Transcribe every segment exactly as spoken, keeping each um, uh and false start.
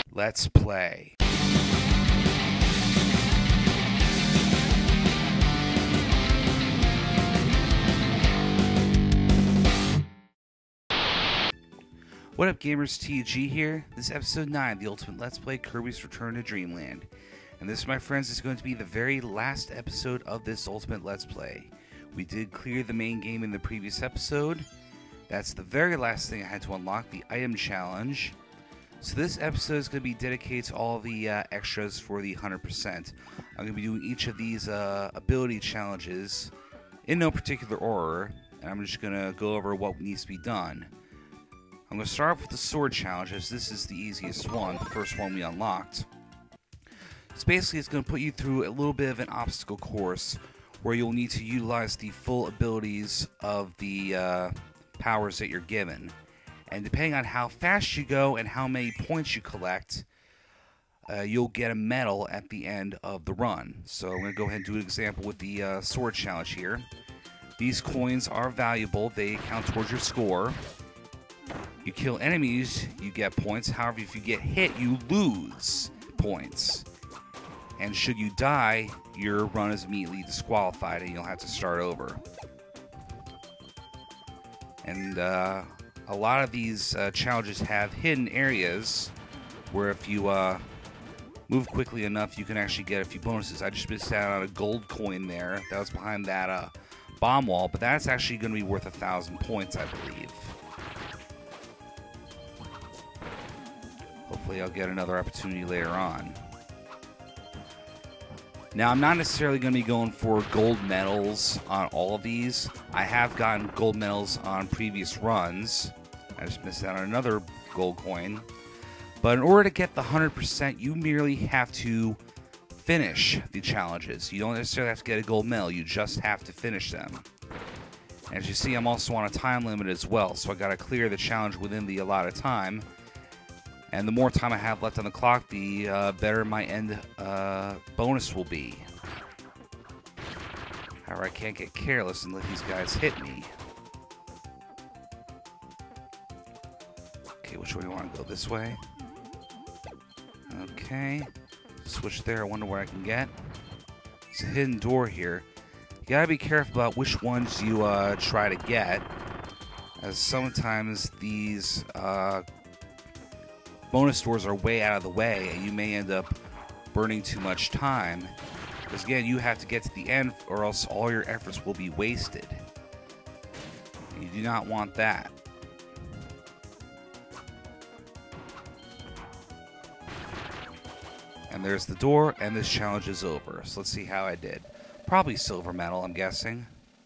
Let's play. What up, gamers? T U G here. This is episode nine, the ultimate Let's Play Kirby's Return to Dreamland. And this, my friends, is going to be the very last episode of this ultimate Let's Play. We did clear the main game in the previous episode. That's the very last thing I had to unlock, the item challenge. So this episode is going to be dedicated to all the uh, extras for the one hundred percent. I'm going to be doing each of these uh, ability challenges in no particular order. And I'm just going to go over what needs to be done. I'm going to start off with the sword challenge, as this is the easiest one, the first one we unlocked. So basically it's going to put you through a little bit of an obstacle course where you'll need to utilize the full abilities of the uh, powers that you're given. And depending on how fast you go and how many points you collect, uh, you'll get a medal at the end of the run. So I'm going to go ahead and do an example with the uh, sword challenge here. These coins are valuable. They count towards your score. You kill enemies, you get points. However, if you get hit, you lose points. And should you die, your run is immediately disqualified and you'll have to start over. And uh, a lot of these uh, challenges have hidden areas where if you uh, move quickly enough, you can actually get a few bonuses. I just missed out on a gold coin there. That was behind that uh, bomb wall, but that's actually going to be worth a thousand points, I believe. Hopefully I'll get another opportunity later on. Now, I'm not necessarily going to be going for gold medals on all of these. I have gotten gold medals on previous runs. I just missed out on another gold coin. But in order to get the one hundred percent, you merely have to finish the challenges. You don't necessarily have to get a gold medal. You just have to finish them. As you see, I'm also on a time limit as well, so I got to clear the challenge within the allotted time. And the more time I have left on the clock, the uh, better my end uh, bonus will be. However, I can't get careless and let these guys hit me. Okay, which way do you want to go? This way? Okay. Switch there. I wonder where I can get. It's a hidden door here. You gotta be careful about which ones you uh, try to get, as sometimes these uh, bonus doors are way out of the way, and you may end up burning too much time. Because again, you have to get to the end, or else all your efforts will be wasted. You do not want that. And there's the door, and this challenge is over. So let's see how I did. Probably silver medal, I'm guessing.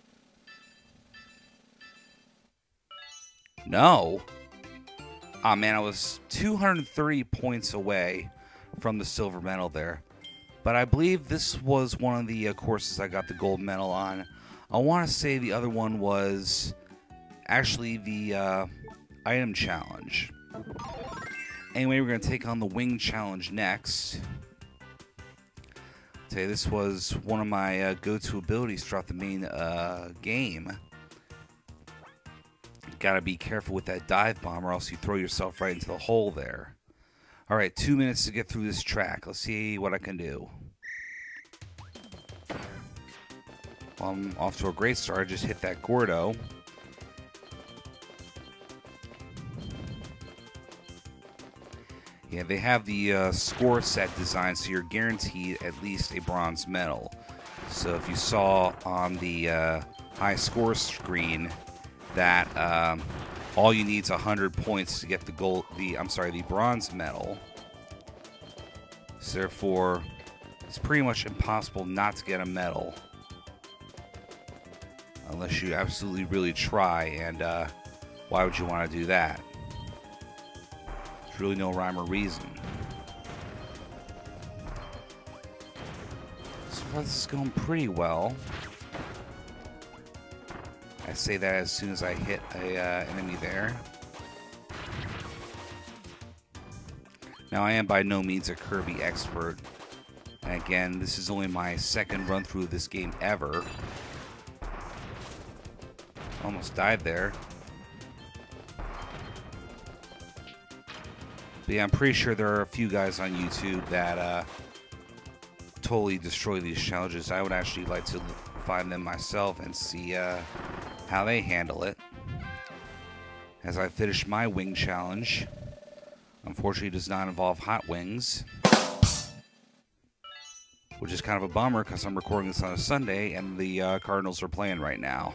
No. Oh man, I was two hundred thirty points away from the silver medal there. But I believe this was one of the uh, courses I got the gold medal on. I want to say the other one was actually the uh, item challenge. Anyway, we're going to take on the wing challenge next. I'll tell you, this was one of my uh, go-to abilities throughout the main uh, game. Gotta be careful with that dive bomb or else you throw yourself right into the hole there. Alright, two minutes to get through this track. Let's see what I can do. Well, I'm off to a great start. I just hit that Gordo. Yeah, they have the uh, score set design, so you're guaranteed at least a bronze medal. So if you saw on the uh, high score screen that um, all you need is one hundred points to get the gold, the I'm sorry, the bronze medal. So therefore, it's pretty much impossible not to get a medal unless you absolutely really try. And uh, why would you want to do that? There's really no rhyme or reason. So far, this is going pretty well. I say that as soon as I hit a uh, enemy there. Now, I am by no means a Kirby expert. And again, this is only my second run through of this game ever. Almost died there. But yeah, I'm pretty sure there are a few guys on YouTube that uh, totally destroy these challenges. I would actually like to find them myself and see uh, how they handle it. As I finish my wing challenge, unfortunately, it does not involve hot wings, which is kind of a bummer because I'm recording this on a Sunday and the uh, Cardinals are playing right now.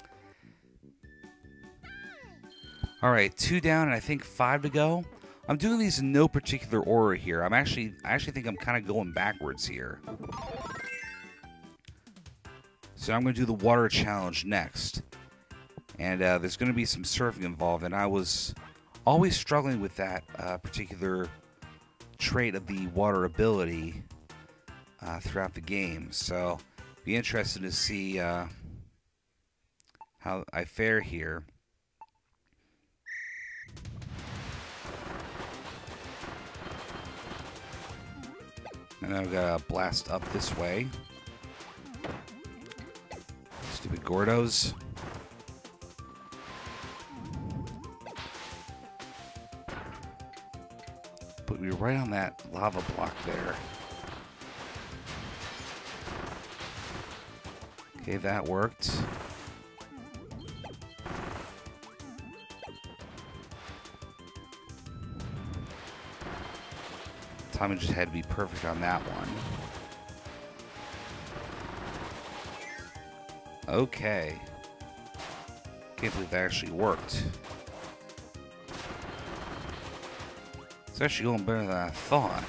All right, two down and I think five to go. I'm doing these in no particular order here. I'm actually, I actually think I'm kind of going backwards here. So I'm going to do the water challenge next. And uh, there's going to be some surfing involved, and I was always struggling with that uh, particular trait of the water ability uh, throughout the game. So be interested to see uh, how I fare here. And I've got to blast up this way. Stupid Gordos. Put me right on that lava block there. Okay, that worked. Timing just had to be perfect on that one. Okay. Can't believe that actually worked. It's actually going better than I thought.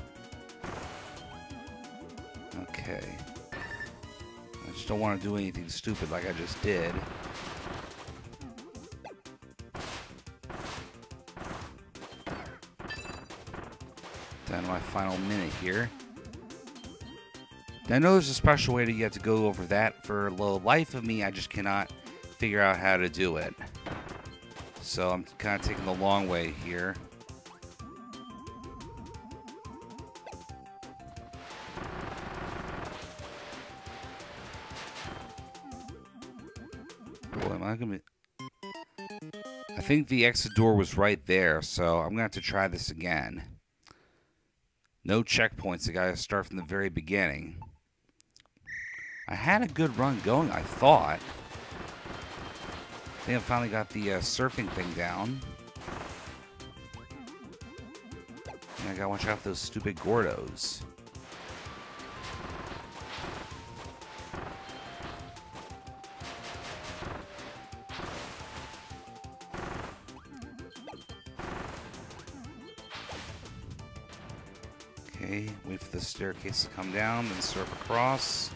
Okay. I just don't want to do anything stupid like I just did. Down to my final minute here. Now, I know there's a special way to get to go over that. For the life of me, I just cannot figure out how to do it. So I'm kind of taking the long way here. Boy, am I gonna be... I think the exit door was right there, so I'm gonna have to try this again. No checkpoints. I gotta start from the very beginning. I had a good run going, I thought. I think I finally got the uh, surfing thing down. And I gotta watch out for those stupid Gordos. Okay, wait for the staircase to come down, then surf across.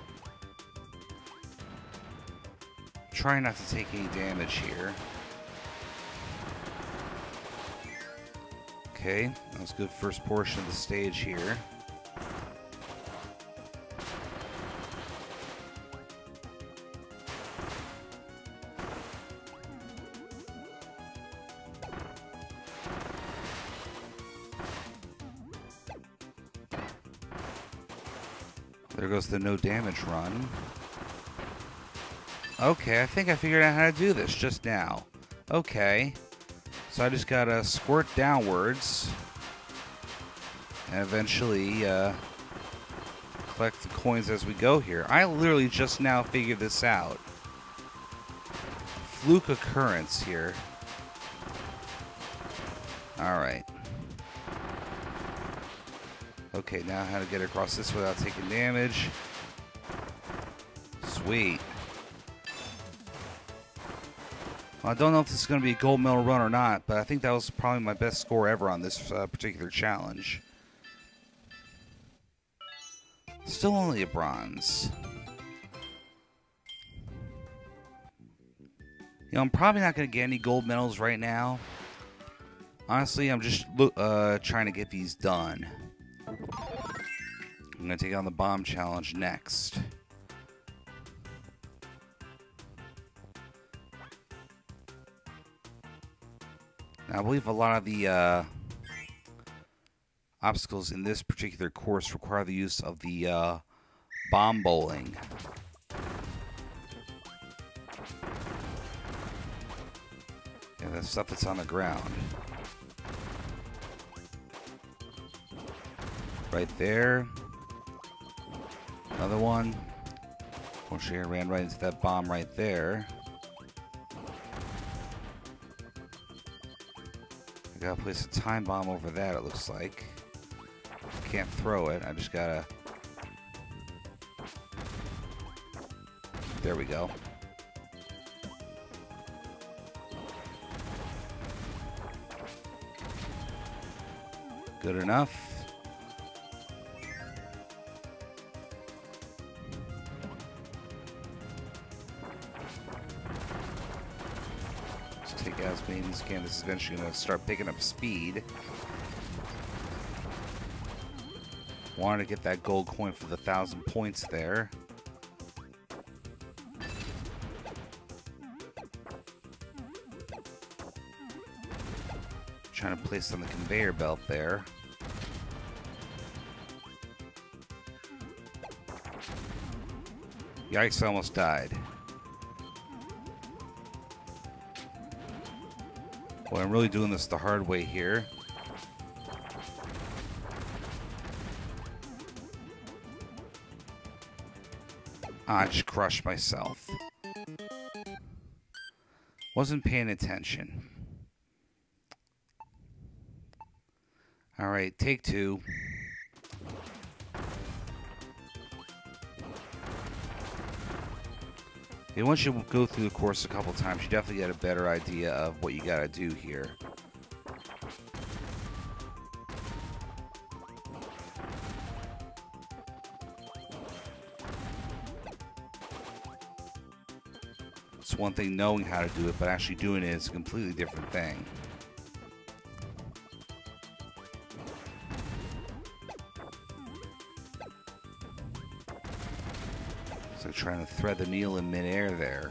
Try not to take any damage here. Okay, that was a good first portion of the stage here. There goes the no damage run. Okay, I think I figured out how to do this just now. Okay. So I just gotta squirt downwards. And eventually uh, collect the coins as we go here. I literally just now figured this out. Fluke occurrence here. Alright. Okay, now how to get across this without taking damage. Sweet. Well, I don't know if this is going to be a gold medal run or not, but I think that was probably my best score ever on this uh, particular challenge. Still only a bronze. You know, I'm probably not going to get any gold medals right now. Honestly, I'm just uh, trying to get these done. I'm going to take on the bomb challenge next. Now, I believe a lot of the uh, obstacles in this particular course require the use of the uh, bomb bowling. Yeah, that's stuff that's on the ground. right there. Another one. Unfortunately, I ran right into that bomb right there. I gotta place a time bomb over that, it looks like. Can't throw it, I just gotta... There we go. Good enough. Let's take out as many as can. This is eventually going to start picking up speed. Wanted to get that gold coin for the thousand points there. Trying to place on the conveyor belt there. Yikes, I almost died. Boy, I'm really doing this the hard way here. I just crushed myself. Wasn't paying attention. Alright, take two. And once you go through the course a couple times, you definitely get a better idea of what you gotta do here. It's one thing knowing how to do it, but actually doing it is a completely different thing. So trying to thread the needle in midair there.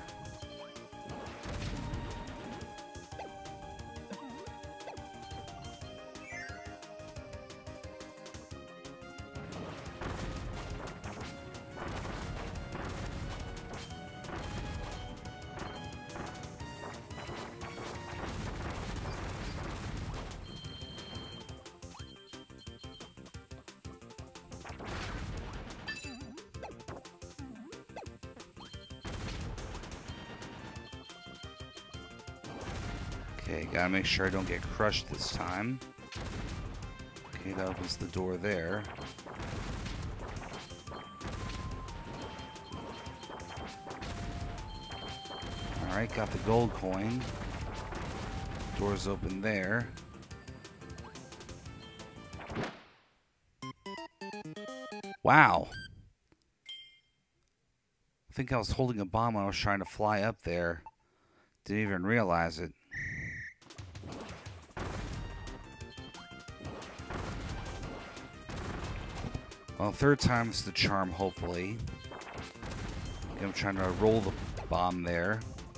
Okay, gotta make sure I don't get crushed this time. Okay, that opens the door there. Alright, got the gold coin. Door's open there. Wow. I think I was holding a bomb when I was trying to fly up there. Didn't even realize it. Well, third time's the charm, hopefully. I'm trying to roll the bomb there.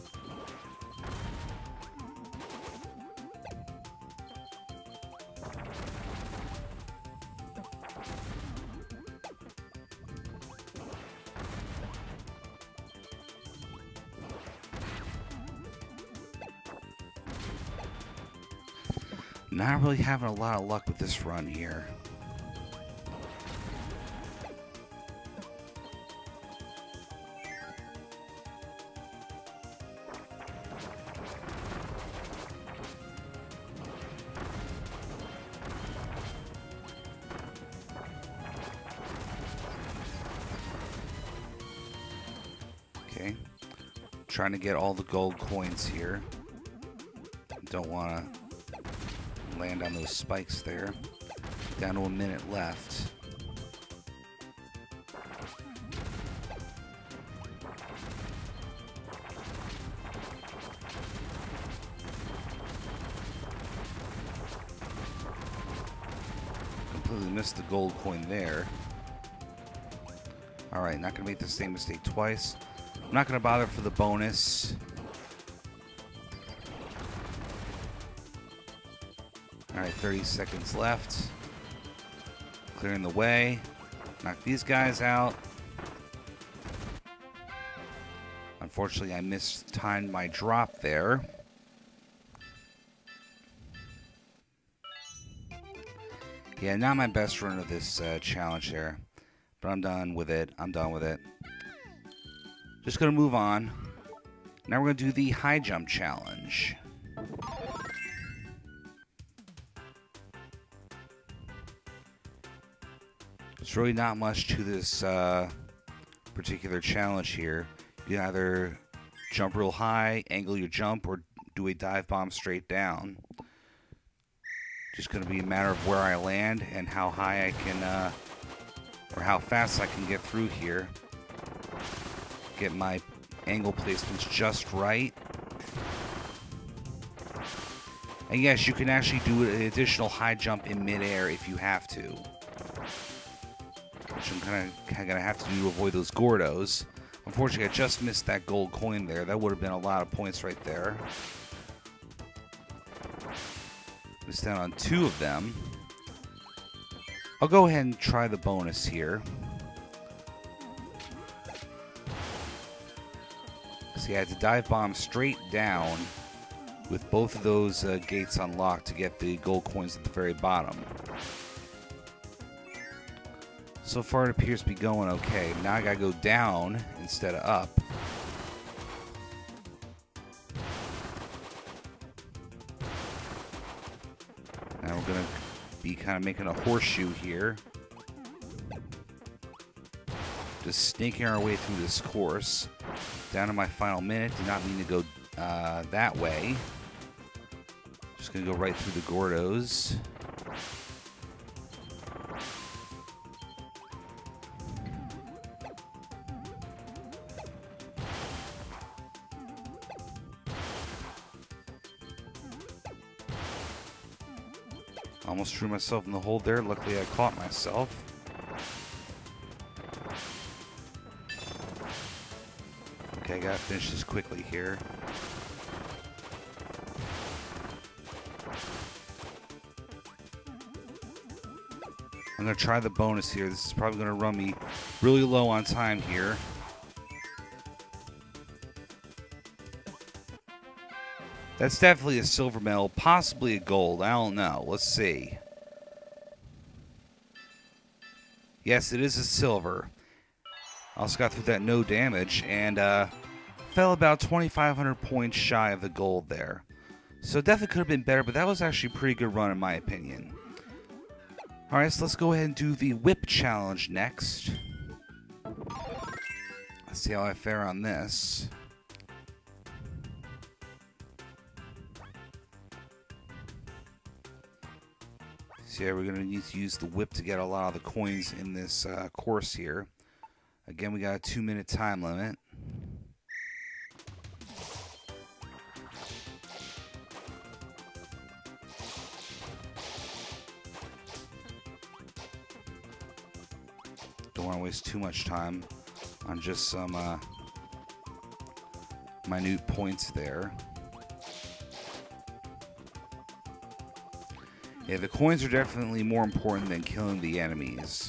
Not really having a lot of luck with this run here. Okay, trying to get all the gold coins here. Don't want to land on those spikes there. Down to a minute left. Completely missed the gold coin there. Alright, not gonna make the same mistake twice. I'm not gonna bother for the bonus. Alright, thirty seconds left. Clearing the way. Knock these guys out. Unfortunately, I mistimed my drop there. Yeah, not my best run of this uh, challenge there. But I'm done with it. I'm done with it. Just going to move on. Now we're going to do the high jump challenge. There's really not much to this uh, particular challenge here. You can either jump real high, angle your jump, or do a dive bomb straight down. Just going to be a matter of where I land and how high I can, uh, or how fast I can get through here. Get my angle placements just right. And yes, you can actually do an additional high jump in midair if you have to. Which I'm kind of going to have to do to avoid those Gordos. Unfortunately, I just missed that gold coin there. That would have been a lot of points right there. Missed down on two of them. I'll go ahead and try the bonus here. See, I had to dive bomb straight down with both of those uh, gates unlocked to get the gold coins at the very bottom. So far it appears to be going okay. Now I gotta go down instead of up. Now we're gonna be kind of making a horseshoe here. Just snaking our way through this course. Down to my final minute. Did not mean to go uh, that way. Just gonna go right through the Gordos. Almost threw myself in the hole there. Luckily, I caught myself. Okay, I gotta finish this quickly here. I'm gonna try the bonus here. This is probably gonna run me really low on time here. That's definitely a silver medal, possibly a gold. I don't know. Let's see. Yes, it is a silver. I also got through that no damage and uh, fell about twenty-five hundred points shy of the gold there. So definitely could have been better, but that was actually a pretty good run in my opinion. Alright, so let's go ahead and do the whip challenge next. Let's see how I fare on this. So yeah, we're going to need to use the whip to get a lot of the coins in this uh, course here. Again, we got a two minute time limit. Don't want to waste too much time on just some uh, minute points there. Yeah, the coins are definitely more important than killing the enemies.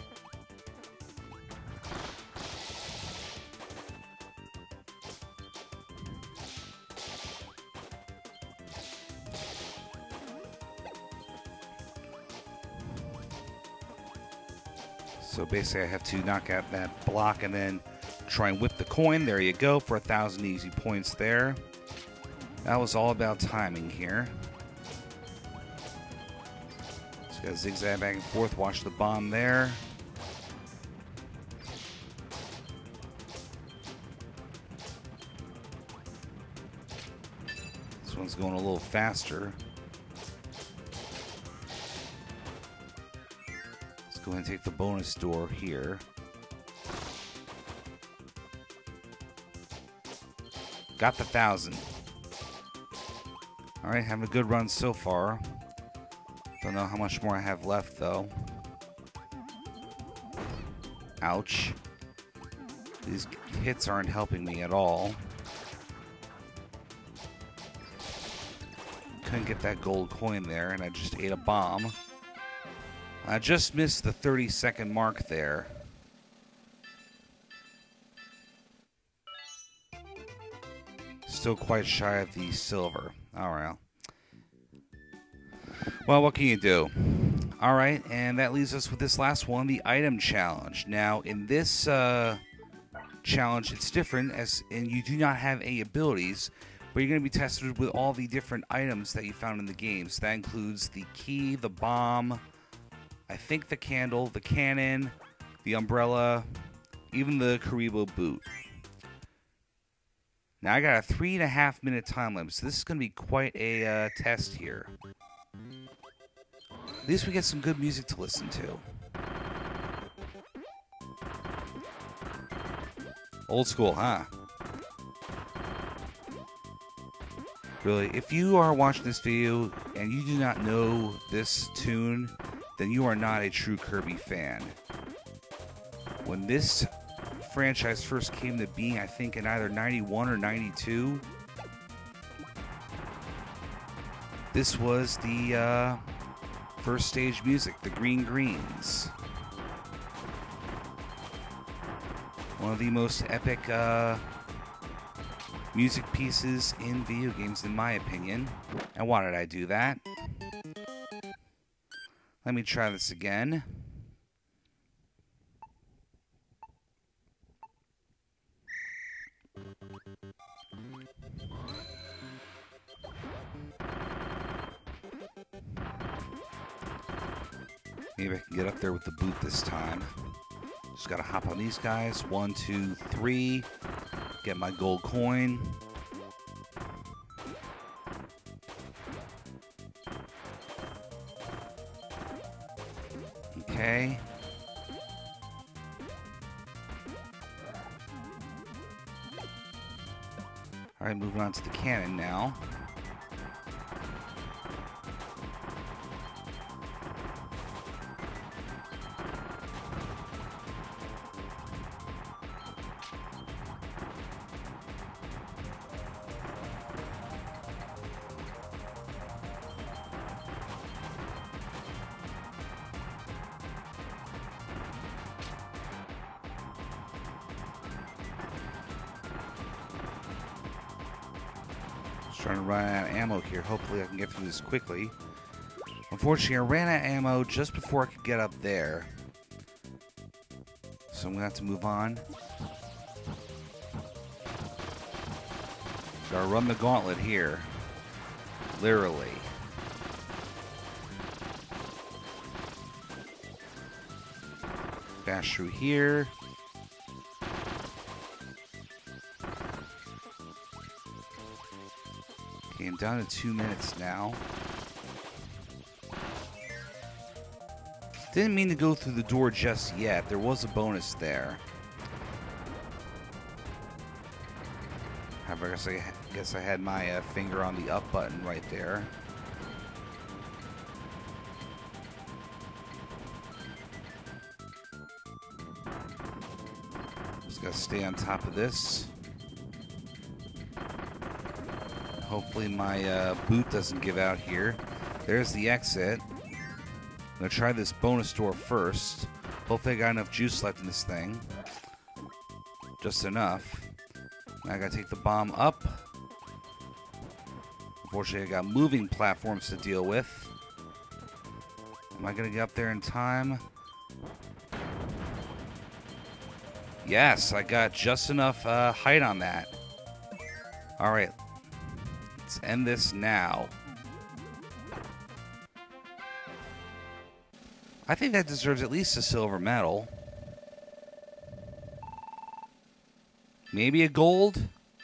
So basically I have to knock out that block and then try and whip the coin. There you go, for a thousand easy points there. That was all about timing here. Got zigzag back and forth, watch the bomb there. This one's going a little faster. Let's go ahead and take the bonus door here. Got the thousand. Alright, having a good run so far. Don't know how much more I have left, though. Ouch. These hits aren't helping me at all. Couldn't get that gold coin there, and I just ate a bomb. I just missed the thirty second mark there. Still quite shy of the silver. Alright. Well, what can you do? Alright, and that leaves us with this last one, the item challenge. Now, in this uh, challenge, it's different, as and you do not have any abilities, but you're going to be tested with all the different items that you found in the game. So that includes the key, the bomb, I think the candle, the cannon, the umbrella, even the Karibo boot. Now I got a three and a half minute time limit, so this is going to be quite a uh, test here. At least we get some good music to listen to. Old school, huh? Really, if you are watching this video and you do not know this tune, then you are not a true Kirby fan. When this franchise first came to being, I think in either ninety-one or ninety-two, this was the uh, first stage music, the Green Greens. One of the most epic uh, music pieces in video games, in my opinion. And why did I do that? Let me try this again. Maybe I can get up there with the boot this time. Just gotta hop on these guys. One, two, three. Get my gold coin. Okay. Alright, moving on to the cannon now. Trying to run out of ammo here. Hopefully I can get through this quickly. Unfortunately, I ran out of ammo just before I could get up there. So I'm going to have to move on. Gotta run the gauntlet here. Literally. Bash through here. Okay, I'm down to two minutes now. Didn't mean to go through the door just yet. There was a bonus there. However, I guess I, guess I had my uh, finger on the up button right there. Just gotta stay on top of this. Hopefully my uh, boot doesn't give out here. There's the exit. I'm going to try this bonus door first. Hopefully I got enough juice left in this thing. Just enough. Now I got to take the bomb up. Unfortunately I got moving platforms to deal with. Am I going to get up there in time? Yes, I got just enough uh, height on that. Alright. Let's end this now. I think that deserves at least a silver medal. Maybe a gold?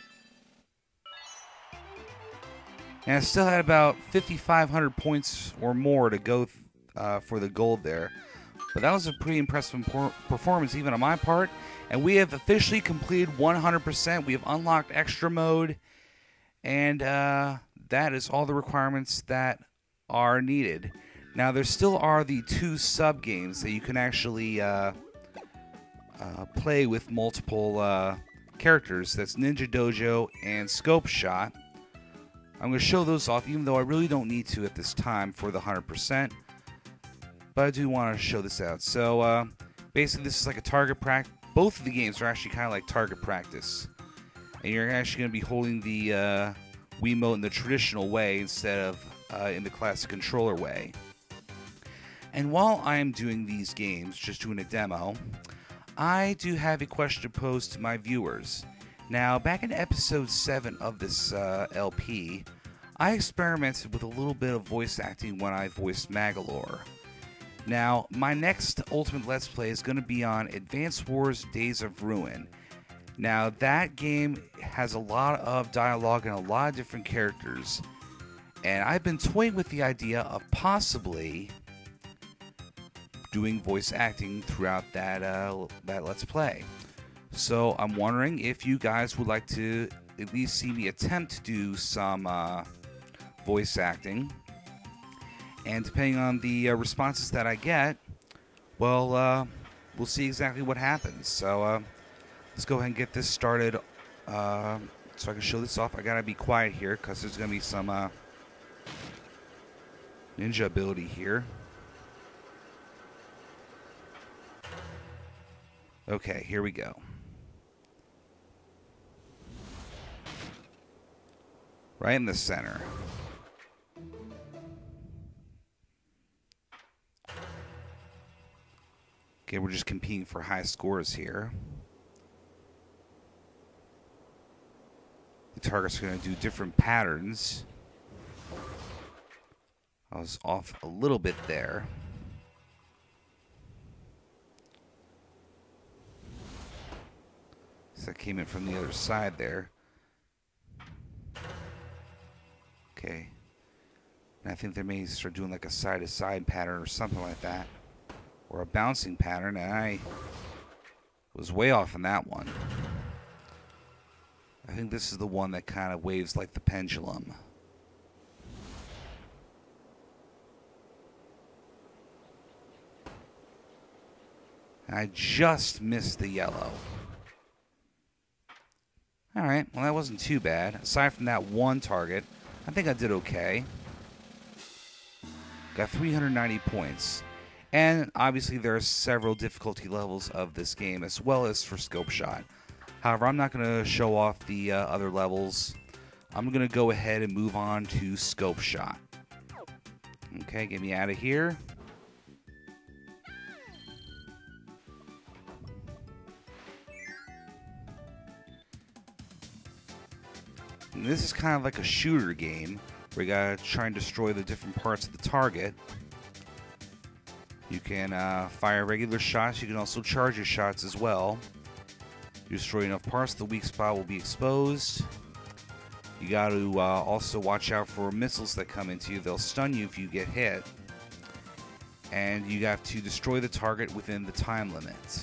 And I still had about fifty-five hundred points or more to go uh, for the gold there. But that was a pretty impressive performance even on my part. And we have officially completed one hundred percent. We have unlocked extra mode. And uh, that is all the requirements that are needed. Now, there still are the two sub-games that you can actually uh, uh, play with multiple uh, characters. That's Ninja Dojo and Scope Shot. I'm going to show those off, even though I really don't need to at this time for the one hundred percent. But I do want to show this out. So, uh, basically, this is like a target practice. Both of the games are actually kind of like target practice. And you're actually going to be holding the uh, Wiimote in the traditional way instead of uh, in the classic controller way. And while I am doing these games, just doing a demo, I do have a question to pose to my viewers. Now, back in episode seven of this uh, L P, I experimented with a little bit of voice acting when I voiced Magalore. Now, my next Ultimate Let's Play is going to be on Advance Wars Days of Ruin. Now, that game has a lot of dialogue and a lot of different characters, and I've been toying with the idea of possibly doing voice acting throughout that uh, that Let's Play. So I'm wondering if you guys would like to at least see me attempt to do some uh, voice acting. And depending on the uh, responses that I get, well, uh, we'll see exactly what happens. So uh, let's go ahead and get this started uh, so I can show this off. I gotta be quiet here because there's gonna be some uh, ninja ability here. Okay, here we go. Right in the center. Okay, we're just competing for high scores here. The target's going to do different patterns. I was off a little bit there. So I came in from the other side there. Okay. And I think they may start doing like a side-to-side pattern or something like that. Or a bouncing pattern, and I was way off on that one. I think this is the one that kind of waves like the pendulum. And I just missed the yellow. Alright, well that wasn't too bad. Aside from that one target, I think I did okay. Got three hundred ninety points. And obviously there are several difficulty levels of this game as well as for scope shot. However, I'm not going to show off the uh, other levels. I'm going to go ahead and move on to scope shot. Okay, get me out of here. And this is kind of like a shooter game where you gotta try and destroy the different parts of the target. You can uh, fire regular shots. You can also charge your shots as well. You destroy enough parts, the weak spot will be exposed. You got to uh, also watch out for missiles that come into you. They'll stun you if you get hit. And you have to destroy the target within the time limit.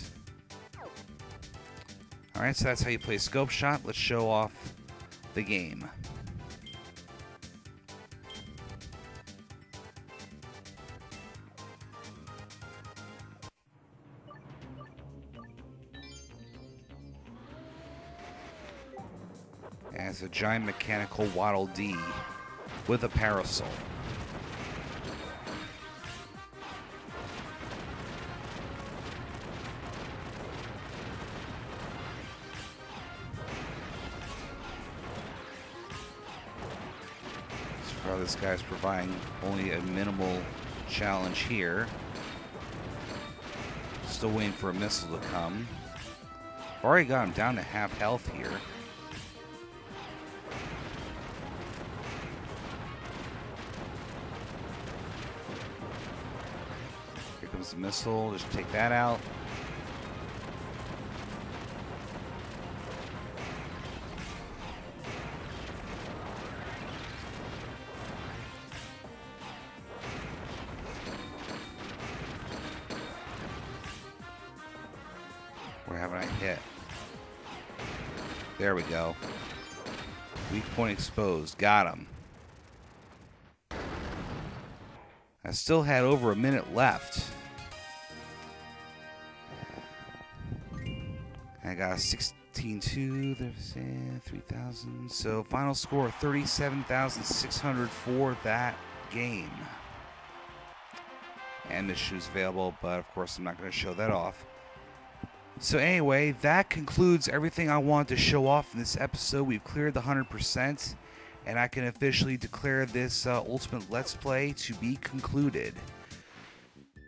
Alright, so that's how you play scope shot. Let's show off the game. And it's a giant mechanical Waddle Dee with a parasol. So far, this guy's providing only a minimal challenge here. Still waiting for a missile to come. I've already got him down to half health here. Here comes the missile. Just take that out. Where haven't I hit? There we go. Weak point exposed. Got him. I still had over a minute left. I got a sixteen two, there's uh, three thousand. So final score thirty-seven thousand six hundred for that game. And this shoe is available, but of course I'm not going to show that off. So anyway, that concludes everything I wanted to show off in this episode. We've cleared the one hundred percent, and I can officially declare this uh, Ultimate Let's Play to be concluded.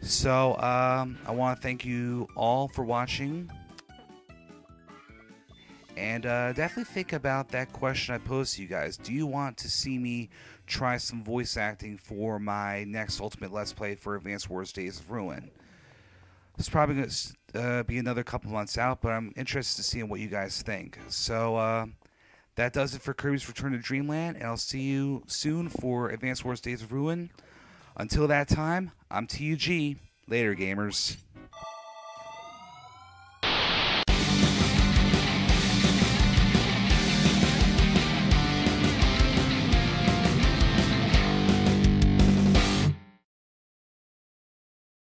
So um, I want to thank you all for watching. And uh, definitely think about that question I posed to you guys. Do you want to see me try some voice acting for my next Ultimate Let's Play for Advance Wars Days of Ruin? It's probably going to uh, be another couple months out, but I'm interested to see what you guys think. So uh, that does it for Kirby's Return to Dreamland, and I'll see you soon for Advance Wars Days of Ruin. Until that time, I'm T U G. Later, gamers.